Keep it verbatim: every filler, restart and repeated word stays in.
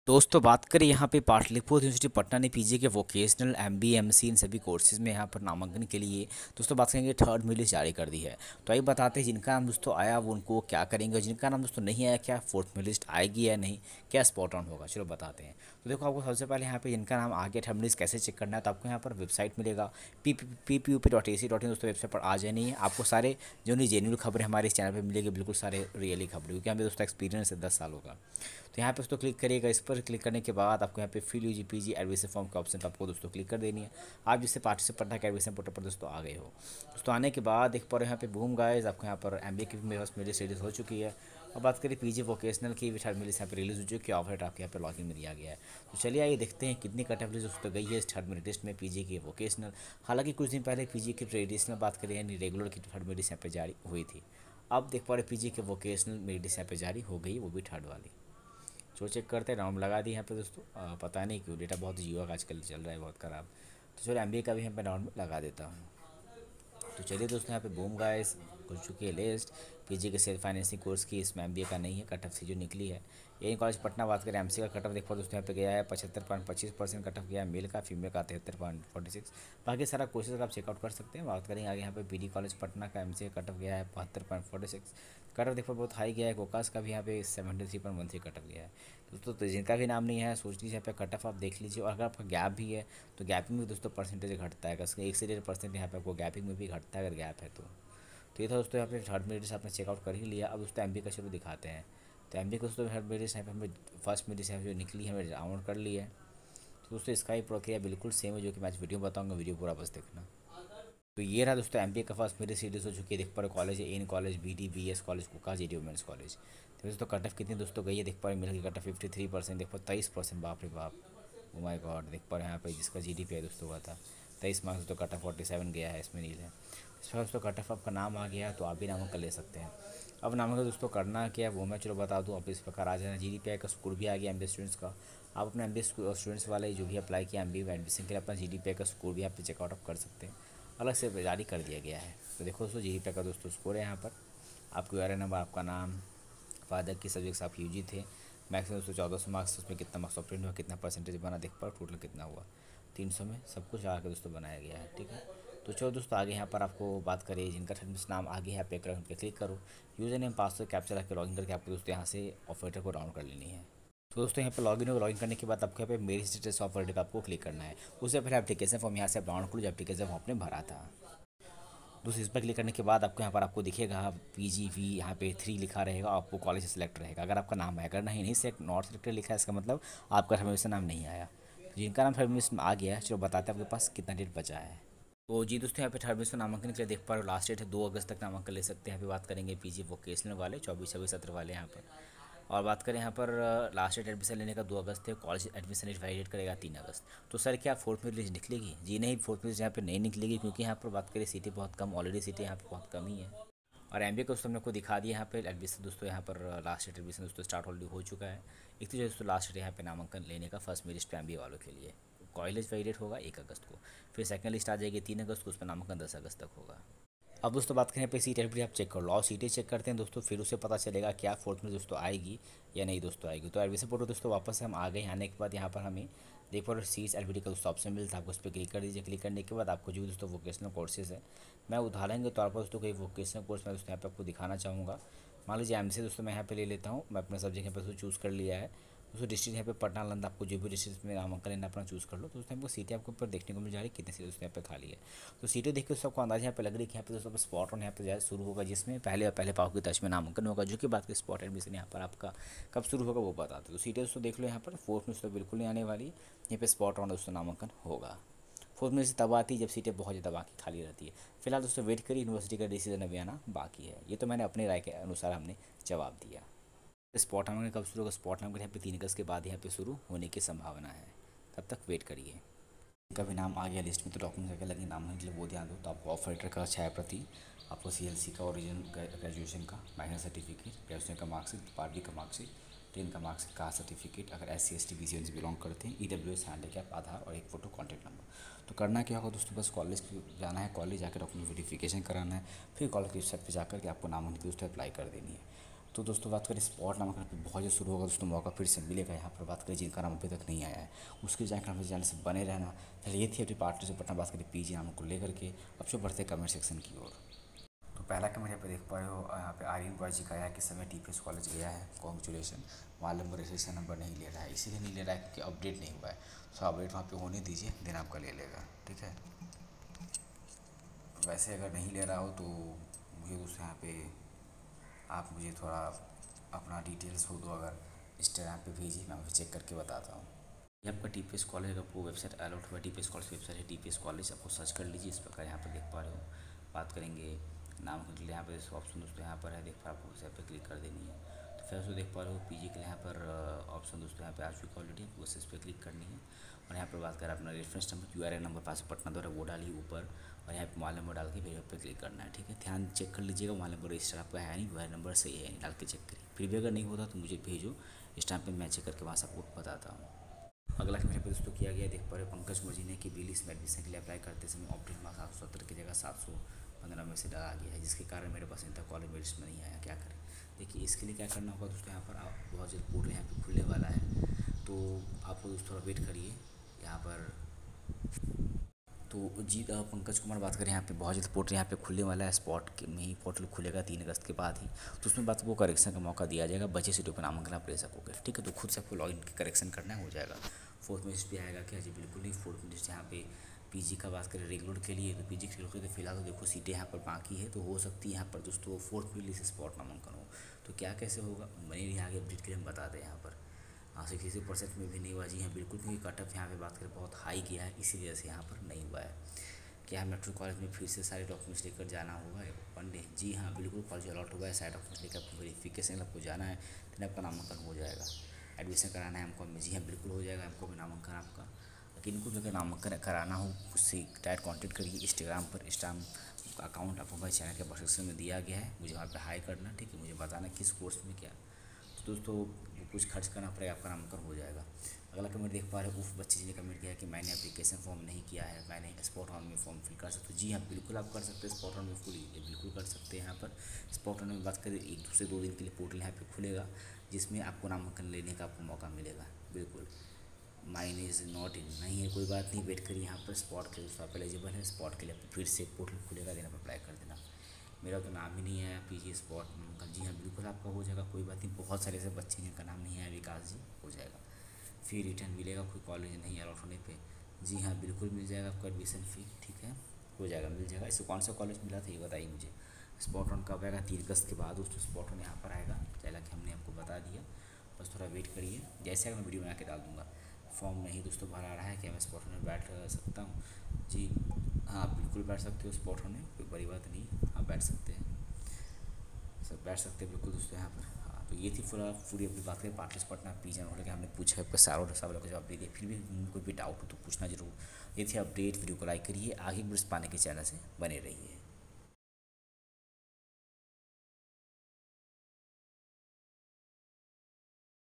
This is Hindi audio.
दोस्तों बात करें यहाँ पे पाटलिपुत्र यूनिवर्सिटी पटना ने पीजी के वोकेशनल एमबी एमसी इन सभी कोर्सेज में यहाँ पर नामांकन के लिए दोस्तों बात करेंगे थर्ड मिड लिस्ट जारी कर दी है। तो आइए बताते हैं जिनका नाम दोस्तों आया वो उनको क्या करेंगे और जिनका नाम दोस्तों नहीं आया क्या फोर्थ मिड लिस्ट आएगी या नहीं, क्या स्पॉट ऑन होगा, चलो बताते हैं। तो देखो आपको सबसे पहले यहाँ पे जिनका नाम आ गया थर्ड मिड लिस्ट कैसे चेक करना है, तो आपको यहाँ पर वेबसाइट मिलेगा P P P U P dot A C dot in. दोस्तों वेबसाइट पर आ जाए नहीं है आपको सारे जो नहीं जेन्यून खबरें हमारे इस चैनल पर मिलेगी, बिल्कुल सारे रियली खबरें, क्योंकि हमें दोस्तों एक्सपीरियंस है दस सालों का। तो यहाँ पे दोस्तों क्लिक करिएगा, इस पर क्लिक करने के बाद आपको यहाँ पे fill UG PG admission form का ऑप्शन आपको दोस्तों क्लिक कर देनी है। आप जिससे पार्टिसिपेट पढ़ना के एडमिशन पोर्टल पर दोस्तों आ गए हो। दोस्तों आने के बाद देख पा रहे यहाँ पे बूम गाइस आपको यहाँ पर एमबीए की भी मेरे पास मेरी सीरीज हो चुकी है। अब बात करें पीजी वोकेशनल की भी थर्ड मिली यहाँ पे रिलीज हो चुकी है, ऑफर आपके यहाँ पे लॉगिन में दिया गया है। तो चलिए आइए देखते हैं कितनी कट ऑफ दोस्तों गई है इस थर्ड मेरिट लिस्ट में पीजी की वोकेशनल। हालांकि कुछ दिन पहले पीजी की ट्रेडिशनल बात करें यानी रेगुलर की थर्ड मेरिट यहाँ पे जारी हुई थी। अब देख पा रहे पीजी के वोकेशनल मेरिट यहाँ पे जारी हो गई, वो भी थर्ड वाली। जो चेक करते हैं राउंड लगा दी यहाँ पे दोस्तों। आ, पता नहीं क्यों डेटा बहुत जियो का आजकल चल रहा है बहुत ख़राब। तो चलो एमबीए का भी यहाँ पे राउंड लगा देता हूँ। तो चलिए दोस्तों यहाँ पे बूम गाइस खुल चुकी है लिस्ट पीजी के सेल्फ फाइनेंसिंग कोर्स की। इसमें एमबीए का नहीं है, कट ऑफ सी जो निकली है। यही कॉलेज पटना बात करें एमसी का कट ऑफ देखो दोस्तों यहाँ पे गया है पचहत्तर पॉइंट पच्चीस परसेंट कट ऑफ गया है मेल का, फीमेल का तिहत्तर पॉइंट फोर्टी सिक्स। बाकी सारा कोर्सेज आप चेकआउट कर सकते हैं। बात करेंगे आगे यहाँ पे पीडी कॉलेज पटना का एमसी का कट ऑफ गया है बहत्तर point forty six. Cut off देखो बहुत हाई गया है। गोकास का भी यहाँ पे seventy three point one three cut off गया है। दोस्तों तो जिनका भी नाम नहीं है सोच लीजिए यहाँ पे कट ऑफ आप देख लीजिए। और अगर आपका गैप भी है तो गैपिंग में दोस्तों परसेंटेज घटता है, कसके एक से डेढ़ परसेंट यहाँ पे आपको गैपिंग में भी घटता है अगर गैप है तो। तो ये था दोस्तों यहाँ पे थर्ड मेरिट आपने चेकआउट कर ही लिया। अब दोस्तों एमबी का चलो दिखाते हैं। तो एमबी का दोस्तों थर्ड मेरिट यहाँ पे हमें फर्स्ट मेरिट यहाँ जो निकली है हमें डाउनलोड कर ली है। तो दोस्तों इसका ही प्रक्रिया बिल्कुल सेम है जो कि मैं आज वीडियो बताऊँगा, वीडियो पूरा बस देखना। तो ये रहा दोस्तों एमबीए का फर्स्ट मेरिट सीरीज हो चुकी है। देख पा रहे कॉलेज है N college B D B S college कुका जी डी वुमेंस कॉलेज। तो दोस्तों कट ऑफ कितनी दोस्तों गई है देख पा रहे मिल गई cut off fifty three percent देख पा तेईस परसेंट बाप रे बाप, ओ माय गॉड। देख पा रहे यहाँ पे जिसका जी डी पी है दोस्तों हुआ था तेईस मार्क्स दोस्तों कट ऑफ फोर्टी सेवन गया है इसमें नील है। इसमें दोस्तों कट ऑफ आपका नाम आ गया तो आप भी नामांकन ले सकते हैं। अब नामांकन दोस्तों करना क्या है वो मैं चलो बता दूँ। अब इस प्रकार आ जाना जी डी पी आई का स्कोर भी आ गया एम बी स्टूडेंट्स का। आप अपने एम बी स्टूडेंट्स वाले जो भी अप्लाई किया एम बी एडमिशन के लिए अपना जी डी पी आई का स्कोर भी आप चेकआउट अप कर सकते हैं, अलग से जारी कर दिया गया है। तो देखो दोस्तों जी का दोस्तों स्कोर है यहाँ पर आपको आर नंबर आपका नाम फादर की सब्जेक्ट्स आप यूजी थे मैक्सिमम दोस्तों चौदह सौ मार्क्स उसमें कितना मार्क्स ऑप्टेंड हुआ कितना परसेंटेज बना देख पर टोटल कितना हुआ तीन सौ में सब कुछ आके दोस्तों बनाया गया है। ठीक है तो चलो दोस्तों आगे यहाँ पर आपको बात करें जिनका सर्विस नाम आगे यहाँ पे पे क्लिक करो यूज़र नेम पासवर्ड कैप्चर आके लॉगिन करके आपको दोस्तों यहाँ से ऑफर को डाउन कर लेनी है। तो दोस्तों यहाँ पे लॉगिन हो लॉगिन करने के बाद आपको यहाँ पे मेरी स्टेटस ऑफर पे आपको क्लिक करना है। उससे पहले एप्लीकेशन फॉर्म यहाँ से आप डाउनलोड करो जो एप्लीकेशन फॉर्म आपने भरा था। दोस्तों इस पर क्लिक करने के बाद आपको यहाँ पर आपको दिखेगा पी जी वी यहाँ पे थ्री लिखा रहेगा, आपको कॉलेज सेलेक्ट रहेगा अगर आपका नाम है। अगर नहीं नहीं सेलेक्ट नॉट सेलेक्टेड लिखा है इसका मतलब आपका एडमिशन नाम नहीं आया। तो जिनका नाम एडमिशन आ गया है चलो बताते हैं आपके पास कितना डेट बचा है। तो जी दोस्तों यहाँ पे थर्ड एडमिशन नामांकन के लिए देख पा रहे हो लास्ट डेट है दो अगस्त तक नामांकन ले सकते हैं। यहाँ पे बात करेंगे पीजी वोकेशनल वाले चौबीस छब्बीस सत्रह वाले यहाँ पर। और बात करें यहाँ पर लास्ट डेट एडमिशन लेने का दो अगस्त है, कॉलेज एडमिशन डेट वैलिडेट करेगा तीन अगस्त। तो सर क्या फोर्थ मेरिट लिस्ट निकलेगी? जी नहीं, फोर्थ मेरिट यहाँ पे नहीं निकलेगी क्योंकि यहाँ पर बात करें सीटें बहुत कम, ऑलरेडी सीटें यहाँ पे बहुत कम ही है। और एम बी ए को दोस्तों हमने को दिखा दिया यहाँ पे एडमिशन दोस्तों यहाँ पर लास्ट डेट एडमिशन दोस्तों स्टार्ट ऑलरेडी हो चुका है। एक तो जो दोस्तों लास्ट डेट यहाँ पे नामांकन लेने का फर्स्ट मेरिट पे एम बी ए वालों के लिए कॉलेज वैलिडेट होगा एक अगस्त को, फिर सेकंड लिस्ट आ जाएगी तीन अगस्त को, उस पर नामांकन दस अगस्त तक होगा। अब दोस्तों बात करें पे सीट एडमिट आप चेक कर लो और सीटें चेक करते हैं दोस्तों, फिर उसे पता चलेगा क्या फोर्थ में दोस्तों आएगी या नहीं दोस्तों आएगी। तो एडमिशन पोर्टल दोस्तों वापस से हम आ गए। आने के बाद यहाँ पर हमें देख पा सीट्स एडमिट का दोस्तों ऑप्शन मिलता है, आपको उस पर क्लिक कर दीजिए। क्लिक करने के बाद आपको जो भी दोस्तों वोकेशनल कोर्सेज है मैं उदाहरण के तौर पर दोस्तों कोई वोकेशनल कोर्स मैं दोस्तों यहाँ पे आपको दिखाना चाहूँगा। मान लीजिए एम सी दोस्तों मैं यहाँ पे ले लेता हूँ, मैं अपना सब्जेक्ट यहाँ पे चूज़ कर लिया है। दोस्तों डिस्ट्रिक्ट यहाँ पे पटना नालंदा आपको जो भी डिस्ट्रिक्ट में नामांकन लेना अपना चूज़ कर लो। तो उसमें आपको सीटें आपको ऊपर देखने को मिल जा रही है कितनी सीटें दोस्तों यहाँ पे खाली है। तो सीटें देख के सबको अंदाजा यहाँ पे लग रही है कि यहाँ पे दोस्तों स्पॉट ऑन यहाँ पे जाए शुरू होगा जिसमें पहले पहले पाव की टच में नामांकन होगा, जो कि बात की स्पॉट एडमिशन यहाँ पर आपका कब शुरू होगा वो बताते। तो सीटें दोस्तों देख लो यहाँ पर फोर्थ में दोस्तों बिल्कुल नहीं आने वाली, यहाँ पे स्पॉट ऑन दोस्तों नामांकन होगा। फोर्थ में से तब आती है जब सीटें बहुत ज़्यादा बाकी खाली रहती है। फिलहाल दोस्तों वेट करिए, यूनिवर्सिटी का डिसीजन अभी आना बाकी है। ये तो मैंने अपनी राय के अनुसार हमने जवाब दिया। स्पॉट नामांकन कब शुरू होगा? स्पॉट नामांकन यहाँ पे तीन अगस्त के बाद यहाँ पे शुरू होने की संभावना है, तब तक वेट करिए। इनका भी नाम आ गया लिस्ट में तो डॉक्यूमेंट क्या लगे नाम के लिए वो ध्यान दो। तो आपको ऑफर लेटर का छाया प्रति, आपको सी एल सी का ओरिजिनल ग्रेजुएशन का माइनर सर्टिफिकेट, ग्रेजुएशन का मार्कशीट, बारहवीं का मार्कशीट, टेन का मार्क्स का सर्टिफिकेट, अगर S C S T B C N से बिलोंग करते हैं, E W S handicap, Aadhaar और एक फ़ोटो कॉन्टैक्ट नंबर। तो करना क्या होगा दोस्तों, बस कॉलेज जाना है, कॉलेज जाकर डॉक्यूमेंट वेरिफिकेशन कराना है, फिर कॉलेज की वेबसाइट पर जाकर के आपको नामांकन की दोस्तों अप्लाई कर देनी है। तो दोस्तों बात करें स्पॉट नामांकन पे बहुत जल्द शुरू होगा दोस्तों, मौका फिर से मिलेगा यहाँ पर। बात करें जिनका नाम अभी तक नहीं आया है उसकी जानकारी हमारे चैनल से बने रहना। पहले ये थी अपनी पार्टी से पटना, बात करें पीजी नाम को लेकर के। अब जो बढ़ते कमेंट सेक्शन की ओर, तो पहला कमेंट यहाँ पे देख पाए हो, यहाँ पे आर्यन बॉय जी का आया कि समय टी पी एस कॉलेज गया है, कॉन्ग्रेचुलेसन। वहाँ नंबर रजिस्ट्रेशन नंबर नहीं ले रहा है, इसीलिए नहीं ले रहा है क्योंकि अपडेट नहीं हुआ है। तो अपडेट वहाँ पे होने दीजिए, देन आपका ले लेगा, ठीक है। वैसे अगर नहीं ले रहा हो तो मुझे दोस्तों यहाँ पे आप मुझे थोड़ा अपना डिटेल्स हो तो अगर इंस्टाग्राम पे भेजिए, मैं आपको चेक करके बताता हूँ। ये आपका टी पी एस कॉलेज, आपको वेबसाइट अलॉट हुआ T P S college website है टी पी एस कॉलेज, आपको सर्च कर लीजिए इस प्रकार यहाँ पर देख पा रहे हो। बात करेंगे नाम के लिए यहाँ पर ऑप्शन दोस्तों यहाँ पर है, देख पा आपको उस पर क्लिक कर देनी है। तो फिर उसको देख पा रहे हो पीजी के लिए यहाँ पर ऑप्शन दोस्तों यहाँ पे आ चुका ऑलरेडी, आपको बस इस पर क्लिक करनी है। और यहाँ पर बात करें अपना reference number Q R N number पास पटना द्वारा वो डालिए ऊपर, और यहाँ पे मोबाइल नंबर डाल के फिर पे क्लिक करना है, ठीक है। ध्यान चेक कर लीजिएगा मोबाइल नंबर रजिस्टर आपका है नहीं, मोबाइल नंबर सही है नहीं, डाल के चेक करिए। फिर भी अगर नहीं होता तो मुझे भेजो, इस टाइम पे मैं चेक करके वहाँ से आपको बताता हूँ। अगला मेरे पे दोस्तों किया गया, देख पा रहे हो पंकज कुमार जी ने कि बिल इसमें एडमिशन के लिए अप्लाई करते समय ऑप्टेन मार्क्स सात सौ सत्तर की जगह सात सौ पंद्रह में से डाला गया है, जिसके कारण मेरे पास इंटर कॉलेज में लिस्ट में नहीं आया, क्या करें। देखिए इसके लिए क्या करना होगा दोस्तों, यहाँ पर आप बहुत जल्द पोर्टल यहाँ पे खुलने वाला है, तो आपको दोस्तों थोड़ा वेट करिए यहाँ पर। तो जी पंकज कुमार बात करें यहाँ पे बहुत जल्द पोर्टल यहाँ पे खुलने वाला है, स्पॉट के में ही पोर्टल खुलेगा तीन अगस्त के बाद ही। तो उसमें बात को करेक्शन का मौका दिया जाएगा, बचे सीटों पर नामांकन आप ले सकोगे, ठीक है। तो खुद से आपको लॉग इन करेक्शन करना हो जाएगा। फोर्थ में लिस्ट भी आएगा क्या जी, बिल्कुल नहीं। फोर्थ में लिस्ट यहाँ पे पीजी का बात करें रेगुलर के लिए, तो पीजी के रेगुलर के फिलहाल तो देखो सीटें यहाँ पर बाकी है, तो हो सकती है यहाँ पर दोस्तों फोर्थ में लिस्ट स्पॉट नामांकन हो। तो क्या कैसे होगा मैंने यहाँ आगे अपडेट के लिए हम बता दें यहाँ पर। हाँ सिक्सटी सिक्स परसेंट में भी नहीं हुआ जी, हाँ बिल्कुल, क्योंकि कट ऑफ यहाँ पे बात करें बहुत हाई किया है, इसी वजह से यहाँ पर नहीं हुआ है। क्या मेट्रो कॉलेज में फिर से सारे डॉक्यूमेंट्स लेकर जाना होगा वन डे? जी हाँ बिल्कुल, कॉलेज अलॉट हुआ है, सारे डॉक्यूमेंट्स लेकर आपको वेरिफिकेशन आपको जाना है, फिर आपका नामांकन हो जाएगा। एडमिशन कराना है हमको में, जी हाँ बिल्कुल हो जाएगा हमको भी नामांकन आपका। लेकिन इनको जो नामांकन कराना हो उससे डायरेक्ट कॉन्टेक्ट करिए इंस्टाग्राम पर। इंस्टाग्राम अकाउंट आपको हमारे चैनल के डिस्क्रिप्शन में दिया गया है, मुझे वहाँ पर हाई करना, ठीक है। मुझे बताना किस कोर्स में क्या, तो दोस्तों कुछ खर्च करना पड़ेगा, आपका नामांकन हो जाएगा। अगला कमेंट देख पा रहे हो, उफ बच्चे जी ने कमेंट किया है कि मैंने एप्लीकेशन फॉर्म नहीं किया है, मैंने स्पॉट ऑन में फॉर्म फिल कर सकते हो। जी हाँ बिल्कुल आप कर सकते हैं, स्पॉट ऑन में फुल बिल्कुल कर सकते हैं। यहाँ पर स्पॉट ऑन में बात करें एक दूसरे दो दिन के लिए पोर्टल यहाँ पे खुलेगा, जिसमें आपको नामांकन लेने का आपको मौका मिलेगा। बिल्कुल माइन इज़ नॉट इन नहीं है, कोई बात नहीं, वेट करिए यहाँ पर स्पॉट के दोस्तों आप एलिजिबल है, स्पॉट के लिए आपको फिर से पोर्टल खुलेगा, देना पर अप्लाई कर देना। मेरा तो नाम ही नहीं आया पीजी स्पॉट नामांकन, जी हाँ बिल्कुल आपका हो जाएगा, कोई बात नहीं। बहुत सारे ऐसे बच्चे जिनका नाम नहीं आया, विकास जी हो जाएगा। फ़ी रिटर्न मिलेगा कोई कॉलेज नहीं अलॉट होने पे, जी हाँ बिल्कुल मिल जाएगा आपको एडमिशन फ़ी, ठीक है हो जाएगा, मिल जाएगा। इससे कौन सा कॉलेज मिला था ये बताइए मुझे। स्पॉट ऑन कब आएगा? तीन अगस्त के बाद दोस्तों स्पॉट ऑन यहाँ पर आएगा, चला कि हमने आपको बता दिया, बस थोड़ा वेट करिए, जैसे अगर मैं वीडियो बना के डाल दूँगा। फॉर्म नहीं दोस्तों भरा रहा है, क्या मैं स्पॉट में बैठ सकता हूँ? जी हाँ बिल्कुल बैठ सकते हो स्पॉट होने, कोई बड़ी बात नहीं, आप बैठ सकते हैं, सब बैठ सकते हैं बिल्कुल दोस्तों यहाँ पर। हाँ तो ये थी पूरा पूरी अपनी बात करें पार्टी पटना पीजी होने के, हमने पूछा है सारों सब लोग का जवाब दे दिया, फिर भी कोई भी डाउट हो तो पूछना जरूर। ये थी अपडेट, वीडियो को लाइक करिए, आगे भी पाने के चैनल से बने रहिए।